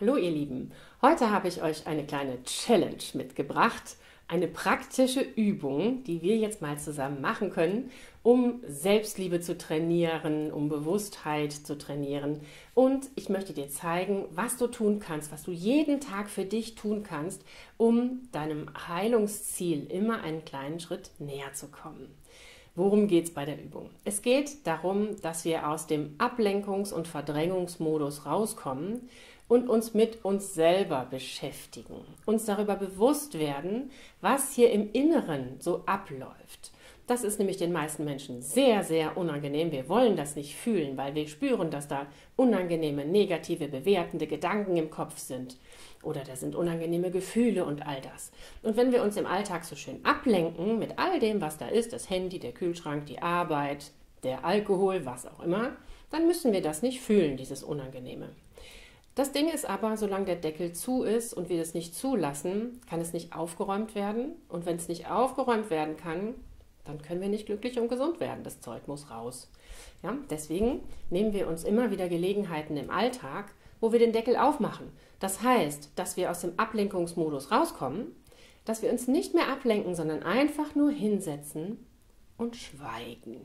Hallo ihr Lieben, heute habe ich euch eine kleine Challenge mitgebracht, eine praktische Übung, die wir jetzt mal zusammen machen können, um Selbstliebe zu trainieren, um Bewusstheit zu trainieren. Und ich möchte dir zeigen, was du tun kannst, was du jeden Tag für dich tun kannst, um deinem Heilungsziel immer einen kleinen Schritt näher zu kommen. Worum geht es bei der Übung? Es geht darum, dass wir aus dem Ablenkungs- und Verdrängungsmodus rauskommen und uns mit uns selber beschäftigen, uns darüber bewusst werden, was hier im Inneren so abläuft. Das ist nämlich den meisten Menschen sehr, sehr unangenehm. Wir wollen das nicht fühlen, weil wir spüren, dass da unangenehme, negative, bewertende Gedanken im Kopf sind. Oder da sind unangenehme Gefühle und all das. Und wenn wir uns im Alltag so schön ablenken mit all dem, was da ist, das Handy, der Kühlschrank, die Arbeit, der Alkohol, was auch immer, dann müssen wir das nicht fühlen, dieses Unangenehme. Das Ding ist aber, solange der Deckel zu ist und wir das nicht zulassen, kann es nicht aufgeräumt werden. Und wenn es nicht aufgeräumt werden kann, dann können wir nicht glücklich und gesund werden. Das Zeug muss raus. Ja, deswegen nehmen wir uns immer wieder Gelegenheiten im Alltag, wo wir den Deckel aufmachen. Das heißt, dass wir aus dem Ablenkungsmodus rauskommen, dass wir uns nicht mehr ablenken, sondern einfach nur hinsetzen und schweigen.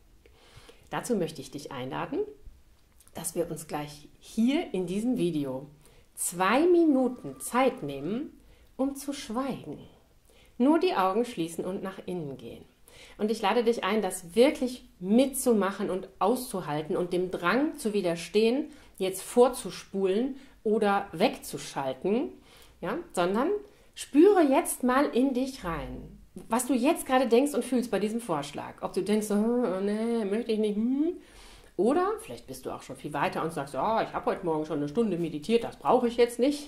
Dazu möchte ich dich einladen, dass wir uns gleich hier in diesem Video 2 Minuten Zeit nehmen, um zu schweigen. Nur die Augen schließen und nach innen gehen. Und ich lade dich ein, das wirklich mitzumachen und auszuhalten und dem Drang zu widerstehen, jetzt vorzuspulen oder wegzuschalten, ja, sondern spüre jetzt mal in dich rein, was du jetzt gerade denkst und fühlst bei diesem Vorschlag. Ob du denkst, oh, nee, möchte ich nicht, Oder vielleicht bist du auch schon viel weiter und sagst, oh, ich habe heute Morgen schon eine Stunde meditiert, das brauche ich jetzt nicht.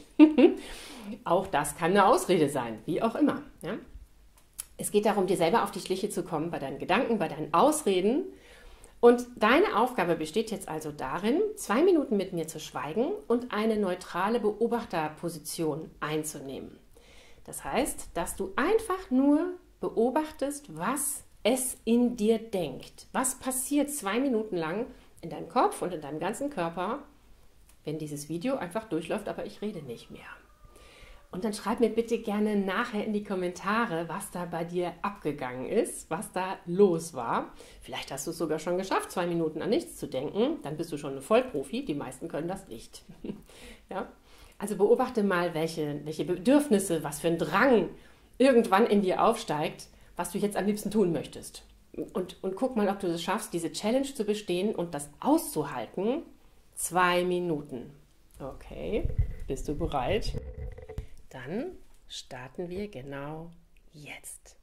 Auch das kann eine Ausrede sein, wie auch immer. Ja? Es geht darum, dir selber auf die Schliche zu kommen bei deinen Gedanken, bei deinen Ausreden. Und deine Aufgabe besteht jetzt also darin, 2 Minuten mit mir zu schweigen und eine neutrale Beobachterposition einzunehmen. Das heißt, dass du einfach nur beobachtest, was es in dir denkt. Was passiert 2 Minuten lang in deinem Kopf und in deinem ganzen Körper, wenn dieses Video einfach durchläuft, aber ich rede nicht mehr. Und dann schreib mir bitte gerne nachher in die Kommentare, was da bei dir abgegangen ist, was da los war. Vielleicht hast du es sogar schon geschafft, 2 Minuten an nichts zu denken. Dann bist du schon ein Vollprofi. Die meisten können das nicht. Ja? Also beobachte mal, welche Bedürfnisse, was für ein Drang irgendwann in dir aufsteigt, was du jetzt am liebsten tun möchtest. Und guck mal, ob du es schaffst, diese Challenge zu bestehen und das auszuhalten. 2 Minuten. Okay, bist du bereit? Dann starten wir genau jetzt.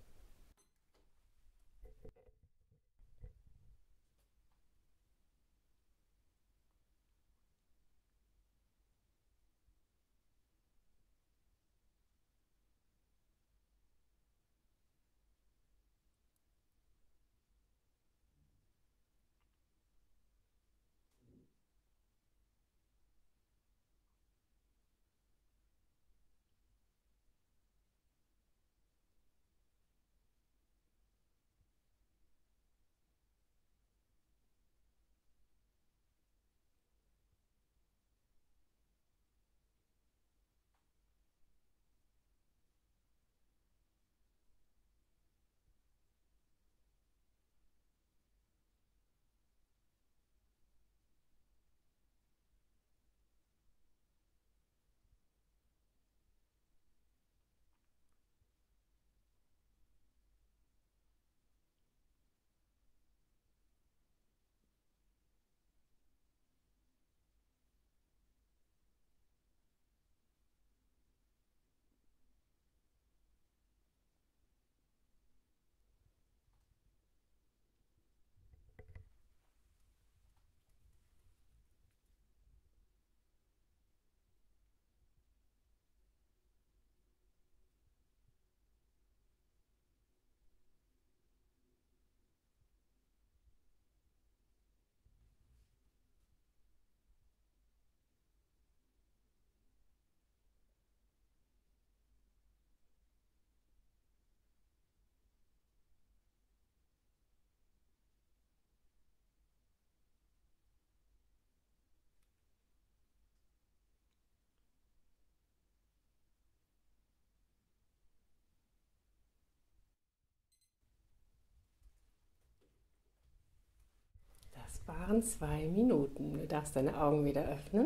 waren 2 Minuten. Du darfst deine Augen wieder öffnen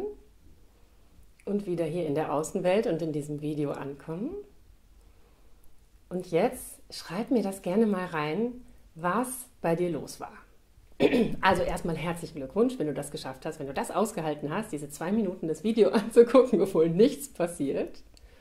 und wieder hier in der Außenwelt und in diesem Video ankommen. Und jetzt schreib mir das gerne mal rein, was bei dir los war. Also erstmal herzlichen Glückwunsch, wenn du das geschafft hast, wenn du das ausgehalten hast, diese 2 Minuten das Video anzugucken, obwohl nichts passiert.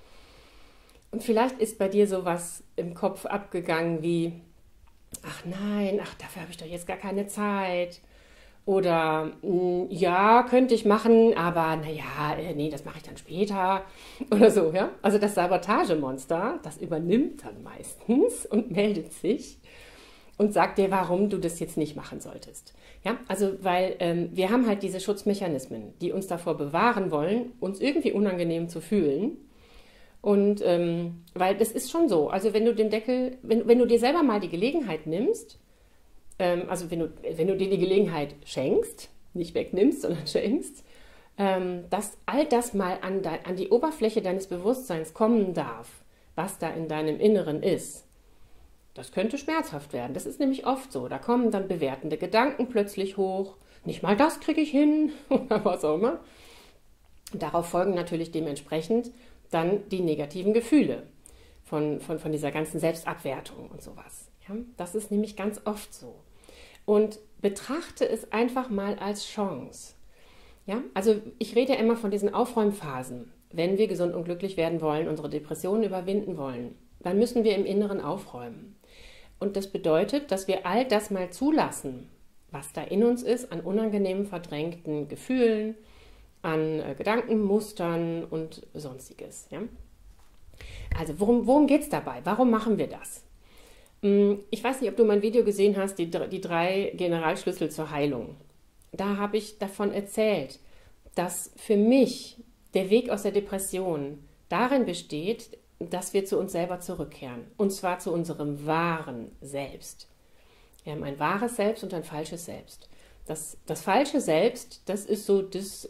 Und vielleicht ist bei dir sowas im Kopf abgegangen wie, ach nein, ach dafür habe ich doch jetzt gar keine Zeit. Oder ja, könnte ich machen, aber naja, nee, das mache ich dann später. Oder so, ja. Also das Sabotagemonster, das übernimmt dann meistens und meldet sich und sagt dir, warum du das jetzt nicht machen solltest. Ja, also weil wir haben halt diese Schutzmechanismen, die uns davor bewahren wollen, uns irgendwie unangenehm zu fühlen. Und weil das ist schon so, also wenn du den Deckel, wenn du dir selber mal die Gelegenheit nimmst, also wenn du dir die Gelegenheit schenkst, nicht wegnimmst, sondern schenkst, dass all das mal an die Oberfläche deines Bewusstseins kommen darf, was da in deinem Inneren ist. Das könnte schmerzhaft werden. Das ist nämlich oft so. Da kommen dann bewertende Gedanken plötzlich hoch. Nicht mal das kriege ich hin oder was auch immer. Und darauf folgen natürlich dementsprechend dann die negativen Gefühle von dieser ganzen Selbstabwertung und sowas. Ja? Das ist nämlich ganz oft so. Und betrachte es einfach mal als Chance. Ja? Also ich rede ja immer von diesen Aufräumphasen. Wenn wir gesund und glücklich werden wollen, unsere Depressionen überwinden wollen, dann müssen wir im Inneren aufräumen. Und das bedeutet, dass wir all das mal zulassen, was da in uns ist, an unangenehmen, verdrängten Gefühlen, an Gedankenmustern und Sonstiges. Ja? Also worum geht es dabei? Warum machen wir das? Ich weiß nicht, ob du mein Video gesehen hast, die 3 Generalschlüssel zur Heilung. Da habe ich davon erzählt, dass für mich der Weg aus der Depression darin besteht, dass wir zu uns selber zurückkehren. Und zwar zu unserem wahren Selbst. Wir haben ein wahres Selbst und ein falsches Selbst. Das falsche Selbst, das ist so das,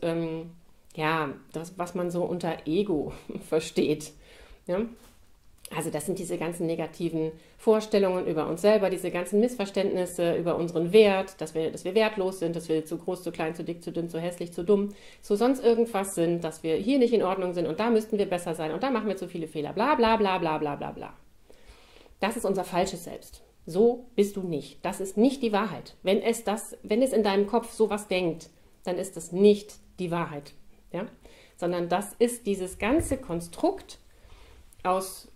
das, was man so unter Ego versteht. Ja? Also das sind diese ganzen negativen Vorstellungen über uns selber, diese ganzen Missverständnisse über unseren Wert, dass wir wertlos sind, dass wir zu groß, zu klein, zu dick, zu dünn, zu hässlich, zu dumm, zu sonst irgendwas sind, dass wir hier nicht in Ordnung sind und da müssten wir besser sein und da machen wir zu viele Fehler, bla bla bla bla bla bla bla. Das ist unser falsches Selbst. So bist du nicht. Das ist nicht die Wahrheit. Wenn es in deinem Kopf sowas denkt, dann ist das nicht die Wahrheit. Ja? Sondern das ist dieses ganze Konstrukt aus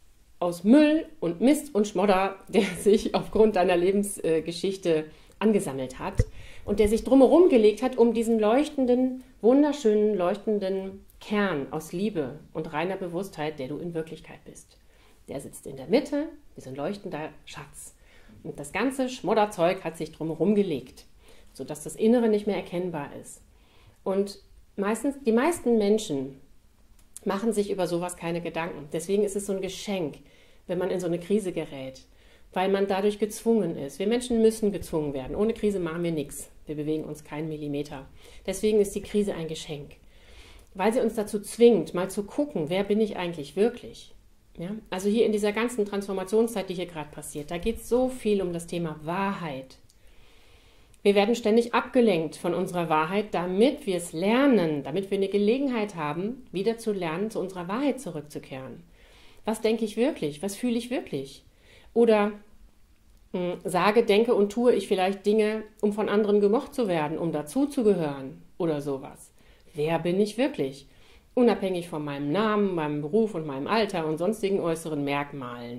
Müll und Mist und Schmodder, der sich aufgrund deiner Lebensgeschichte angesammelt hat und der sich drumherum gelegt hat, um diesen leuchtenden, wunderschönen, leuchtenden Kern aus Liebe und reiner Bewusstheit, der du in Wirklichkeit bist. Der sitzt in der Mitte, wie so ein leuchtender Schatz. Und das ganze Schmodderzeug hat sich drumherum gelegt, sodass das Innere nicht mehr erkennbar ist. Und die meisten Menschen machen sich über sowas keine Gedanken. Deswegen ist es so ein Geschenk, wenn man in so eine Krise gerät, weil man dadurch gezwungen ist. Wir Menschen müssen gezwungen werden. Ohne Krise machen wir nichts. Wir bewegen uns keinen Millimeter. Deswegen ist die Krise ein Geschenk, weil sie uns dazu zwingt, mal zu gucken, wer bin ich eigentlich wirklich? Ja? Also hier in dieser ganzen Transformationszeit, die hier gerade passiert, da geht es so viel um das Thema Wahrheit. Wir werden ständig abgelenkt von unserer Wahrheit, damit wir es lernen, damit wir eine Gelegenheit haben, wieder zu lernen, zu unserer Wahrheit zurückzukehren. Was denke ich wirklich? Was fühle ich wirklich? Oder sage, denke und tue ich vielleicht Dinge, um von anderen gemocht zu werden, um dazuzugehören oder sowas. Wer bin ich wirklich? Unabhängig von meinem Namen, meinem Beruf und meinem Alter und sonstigen äußeren Merkmalen.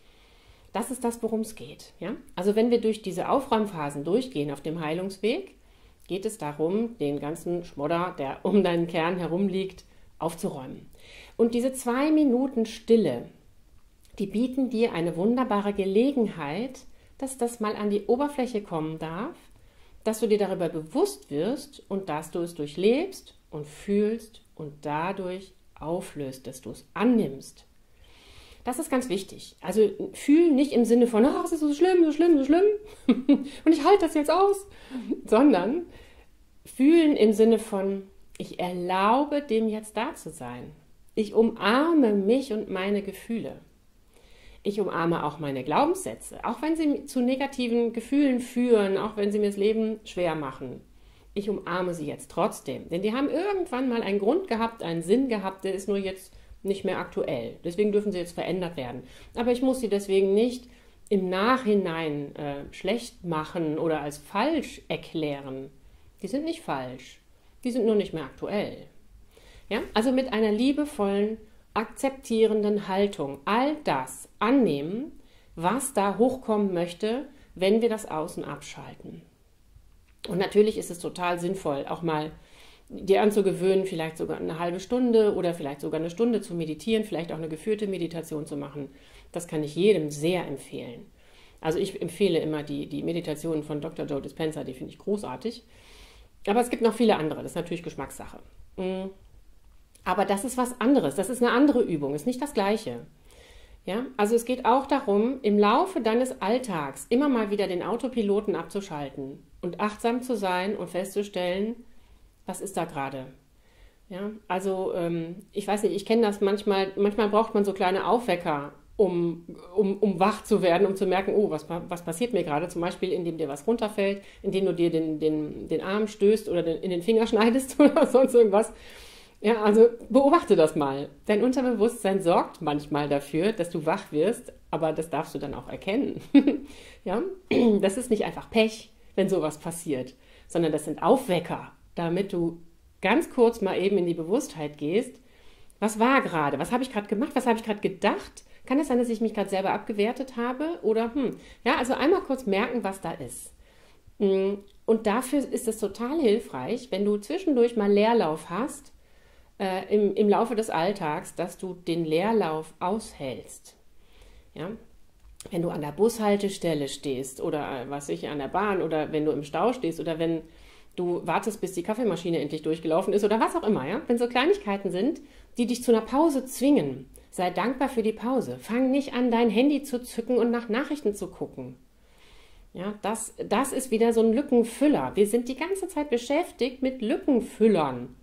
Das ist das, worum es geht. Ja? Also wenn wir durch diese Aufräumphasen durchgehen auf dem Heilungsweg, geht es darum, den ganzen Schmodder, der um deinen Kern herumliegt, aufzuräumen. Und diese 2 Minuten Stille, die bieten dir eine wunderbare Gelegenheit, dass das mal an die Oberfläche kommen darf, dass du dir darüber bewusst wirst und dass du es durchlebst und fühlst und dadurch auflöst, dass du es annimmst. Das ist ganz wichtig. Also fühlen nicht im Sinne von, es ist so schlimm, so schlimm, so schlimm und ich halte das jetzt aus, sondern fühlen im Sinne von, ich erlaube dem jetzt da zu sein. Ich umarme mich und meine Gefühle. Ich umarme auch meine Glaubenssätze, auch wenn sie zu negativen Gefühlen führen, auch wenn sie mir das Leben schwer machen. Ich umarme sie jetzt trotzdem, denn die haben irgendwann mal einen Grund gehabt, einen Sinn gehabt, der ist nur jetzt nicht mehr aktuell. Deswegen dürfen sie jetzt verändert werden. Aber ich muss sie deswegen nicht im Nachhinein schlecht machen oder als falsch erklären. Die sind nicht falsch, die sind nur nicht mehr aktuell. Ja? Also mit einer liebevollen, akzeptierenden Haltung all das annehmen, was da hochkommen möchte, wenn wir das Außen abschalten. Und natürlich ist es total sinnvoll, auch mal dir anzugewöhnen, vielleicht sogar eine halbe Stunde oder vielleicht sogar eine Stunde zu meditieren, vielleicht auch eine geführte Meditation zu machen. Das kann ich jedem sehr empfehlen. Also ich empfehle immer die Meditationen von Dr. Joe Dispenza, die finde ich großartig. Aber es gibt noch viele andere, das ist natürlich Geschmackssache. Aber das ist was anderes, das ist eine andere Übung, ist nicht das Gleiche. Ja? Also es geht auch darum, im Laufe deines Alltags immer mal wieder den Autopiloten abzuschalten und achtsam zu sein und festzustellen, was ist da gerade. Ja? Also ich weiß nicht, ich kenne das manchmal braucht man so kleine Aufwecker, um wach zu werden, um zu merken, oh, was passiert mir gerade? Zum Beispiel, indem dir was runterfällt, indem du dir den Arm stößt oder in den Finger schneidest oder sonst irgendwas. Ja, also beobachte das mal. Dein Unterbewusstsein sorgt manchmal dafür, dass du wach wirst, aber das darfst du dann auch erkennen. Ja, das ist nicht einfach Pech, wenn sowas passiert, sondern das sind Aufwecker, damit du ganz kurz mal eben in die Bewusstheit gehst. Was war gerade? Was habe ich gerade gemacht? Was habe ich gerade gedacht? Kann es sein, dass ich mich gerade selber abgewertet habe? Oder, ja, also einmal kurz merken, was da ist. Und dafür ist es total hilfreich, wenn du zwischendurch mal Leerlauf hast, im Laufe des Alltags, dass du den Leerlauf aushältst. Ja? Wenn du an der Bushaltestelle stehst oder an der Bahn oder wenn du im Stau stehst oder wenn du wartest, bis die Kaffeemaschine endlich durchgelaufen ist oder was auch immer. Ja? Wenn so Kleinigkeiten sind, die dich zu einer Pause zwingen, sei dankbar für die Pause. Fang nicht an, dein Handy zu zücken und nach Nachrichten zu gucken. Ja, das ist wieder so ein Lückenfüller. Wir sind die ganze Zeit beschäftigt mit Lückenfüllern.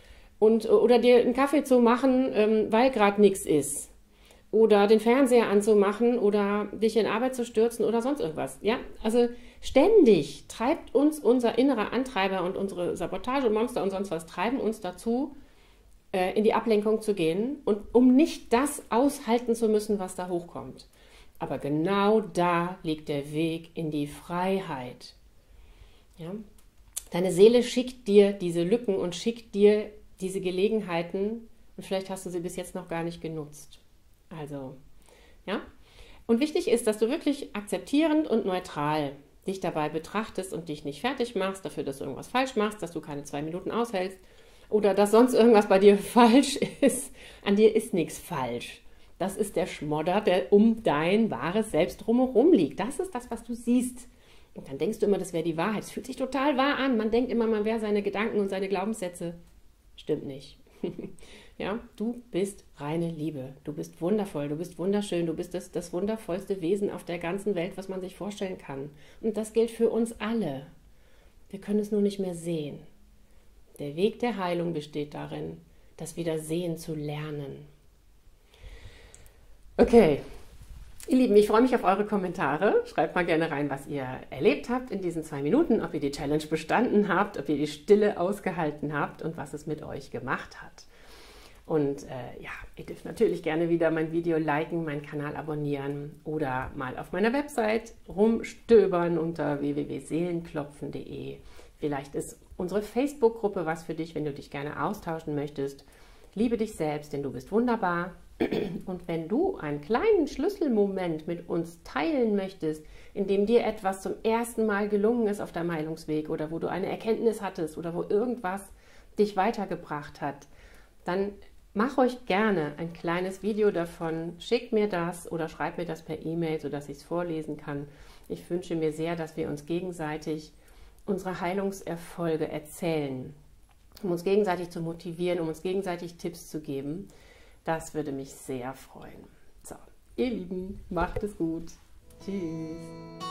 Oder dir einen Kaffee zu machen, weil gerade nichts ist. Oder den Fernseher anzumachen oder dich in Arbeit zu stürzen oder sonst irgendwas. Ja, also ständig treibt uns unser innerer Antreiber und unsere Sabotagemonster und sonst was treiben uns dazu, in die Ablenkung zu gehen und um nicht das aushalten zu müssen, was da hochkommt. Aber genau da liegt der Weg in die Freiheit. Ja? Deine Seele schickt dir diese Lücken und schickt dir diese Gelegenheiten und vielleicht hast du sie bis jetzt noch gar nicht genutzt. Also, ja. Und wichtig ist, dass du wirklich akzeptierend und neutral dich dabei betrachtest und dich nicht fertig machst dafür, dass du irgendwas falsch machst, dass du keine 2 Minuten aushältst oder dass sonst irgendwas bei dir falsch ist. An dir ist nichts falsch. Das ist der Schmodder, der um dein wahres Selbst drumherum liegt. Das ist das, was du siehst. Und dann denkst du immer, das wäre die Wahrheit. Es fühlt sich total wahr an. Man denkt immer, man wäre seine Gedanken und seine Glaubenssätze. Stimmt nicht. Ja, du bist reine Liebe. Du bist wundervoll, du bist wunderschön, du bist das wundervollste Wesen auf der ganzen Welt, was man sich vorstellen kann. Und das gilt für uns alle. Wir können es nur nicht mehr sehen. Der Weg der Heilung besteht darin, das wieder sehen zu lernen. Okay, ihr Lieben, ich freue mich auf eure Kommentare. Schreibt mal gerne rein, was ihr erlebt habt in diesen 2 Minuten, ob ihr die Challenge bestanden habt, ob ihr die Stille ausgehalten habt und was es mit euch gemacht hat. Und ja, ihr dürft natürlich gerne wieder mein Video liken, meinen Kanal abonnieren oder mal auf meiner Website rumstöbern unter www.seelenklopfen.de. Vielleicht ist unsere Facebook-Gruppe was für dich, wenn du dich gerne austauschen möchtest. Liebe dich selbst, denn du bist wunderbar. Und wenn du einen kleinen Schlüsselmoment mit uns teilen möchtest, in dem dir etwas zum ersten Mal gelungen ist auf deinem Heilungsweg oder wo du eine Erkenntnis hattest oder wo irgendwas dich weitergebracht hat, dann mach euch gerne ein kleines Video davon, schickt mir das oder schreibt mir das per E-Mail, sodass ich es vorlesen kann. Ich wünsche mir sehr, dass wir uns gegenseitig unsere Heilungserfolge erzählen, um uns gegenseitig zu motivieren, um uns gegenseitig Tipps zu geben. Das würde mich sehr freuen. So, ihr Lieben, macht es gut. Tschüss.